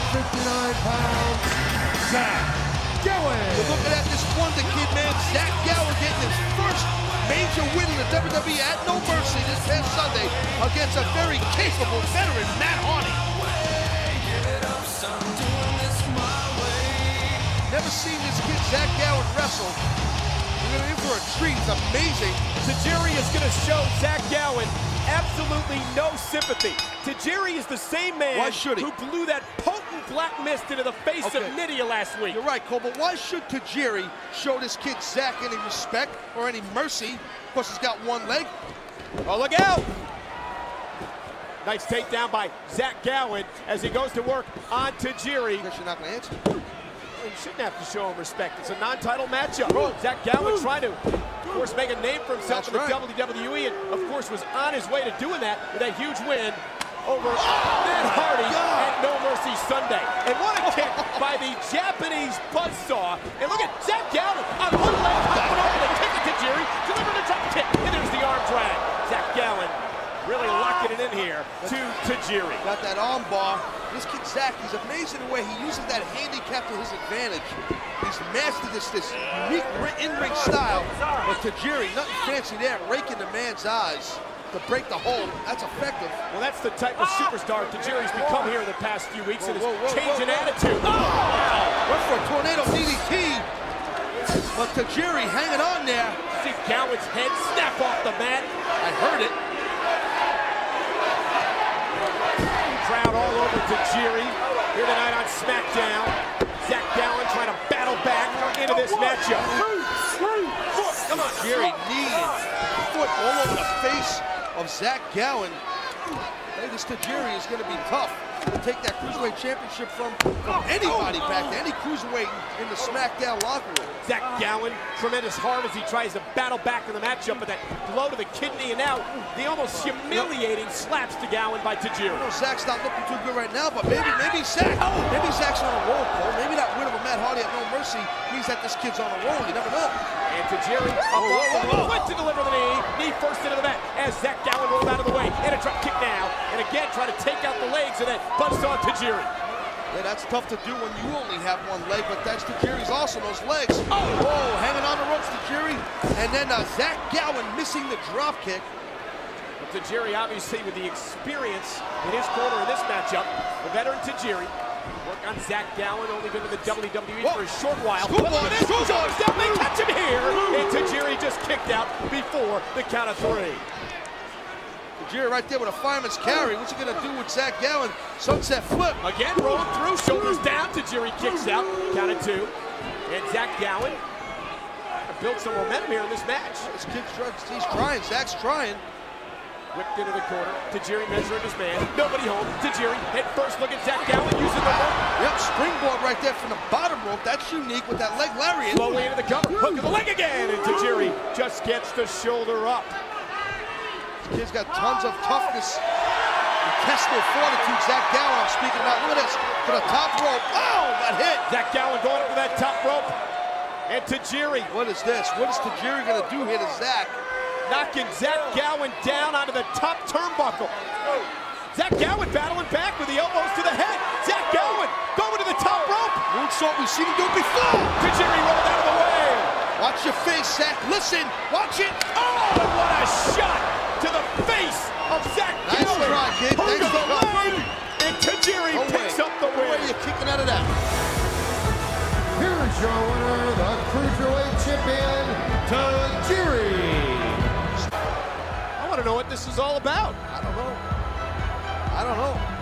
59 pounds, Zach Gowen. We're looking at this wonder kid, man. Zach Gowen getting his first major win in the WWE at No Mercy this past Sunday against a very capable veteran, Matt Hardy. Never seen this kid, Zach Gowen, wrestle. We're in for a treat. It's amazing. Tajiri is going to show Zach Gowen absolutely no sympathy. Tajiri is the same man who blew that potent black mist into the face of Nydia last week. You're right, Cole, but why should Tajiri show this kid Zach any respect or any mercy? Of course, he's got one leg. Oh, look out! Nice takedown by Zach Gowen as he goes to work on Tajiri. I guess you're not going to answer. You shouldn't have to show him respect. It's a non-title matchup. Zach Gowen trying to, of course, make a name for himself in the WWE, and of course was on his way to doing that with a huge win over Matt Hardy at No Mercy Sunday. And what a kick by the Japanese buzzsaw. And look at Zach Gowen on one leg, hopping over the kick at Tajiri, delivering a drop kick, and there's the arm drag. Zach Gowen really locking it in here to Tajiri. Got that arm bar. This kid Zach, he's amazing the way he uses that handicap to his advantage. He's mastered this unique in-ring style. But Tajiri, nothing fancy there, raking the man's eyes to break the hold. That's effective. Well, that's the type of superstar Tajiri's become here in the past few weeks, and his change in attitude. Went for a tornado DDT. But Tajiri hanging on there. See Gowen's head snap off the mat. I heard it. Crowd all over Tajiri here tonight on SmackDown. Zach Gowen trying to battle back into this matchup. Come on, Tajiri, knee and foot all over the face of Zach Gowen. Hey, this Tajiri is going to be tough to take that Cruiserweight Championship from anybody back to any Cruiserweight in the SmackDown locker room. Zach Gowen, tremendous heart as he tries to battle back in the matchup, but that blow to the kidney and now the almost humiliating slaps to Gowen by Tajiri. Zach's not looking too good right now, but maybe Zach's on a roll, Cole. Maybe that win over Matt Hardy at No Mercy means that this kid's on a roll. You never know. And Tajiri went to deliver the knee first into the mat as Zach Gowen rolled out of the way. And a drop kick now, and again trying to take out the legs of that buzzsaw Tajiri. Yeah, that's tough to do when you only have one leg, but that's Tajiri's awesome, those legs. Oh, hanging on the ropes, Tajiri. And then Zach Gowen missing the drop kick. But Tajiri, obviously, with the experience in his corner in this matchup, the veteran Tajiri. Work on Zach Gowen, only been in the WWE for a short while. They catch him here, and Tajiri just kicked out before the count of three. Tajiri right there with a fireman's carry. What's he going to do with Zach Gowen? Sunset flip. Again, rolling through, shoulders down. Tajiri kicks out, count of two. And Zach Gowen built some momentum here in this match. This kid's he's trying. Zach's trying. Whipped into the corner. Tajiri measuring his man. Nobody home. Tajiri head first. Look at Zach Gowen using the rope. Yep, springboard right there from the bottom rope. That's unique with that leg lariat. Slowly into the cover. Hook of the leg again. And Tajiri just gets the shoulder up. This kid's got tons of toughness. Intestinal fortitude. Zach Gowen, I'm speaking about. Look at this. To the top rope. Oh, got hit. Zach Gowen going up to that top rope. And Tajiri. What is this? What is Tajiri going to do here to Zach? Knocking Zach Gowen down onto the top turnbuckle. Zach Gowen battling back with the elbows to the head. Zach Gowen going to the top rope. Moonsault, we've seen him do it before. Tajiri rolled out of the way. Watch your face, Zach. Listen, watch it. Oh, what a shot to the face of Zach Gowen. Nice try, kid. Thanks for the leg. And Tajiri picks up the win. Where are you kicking out of that? Here's your winner, the Cruiserweight Champion, Tajiri. I want to know what this is all about. I don't know.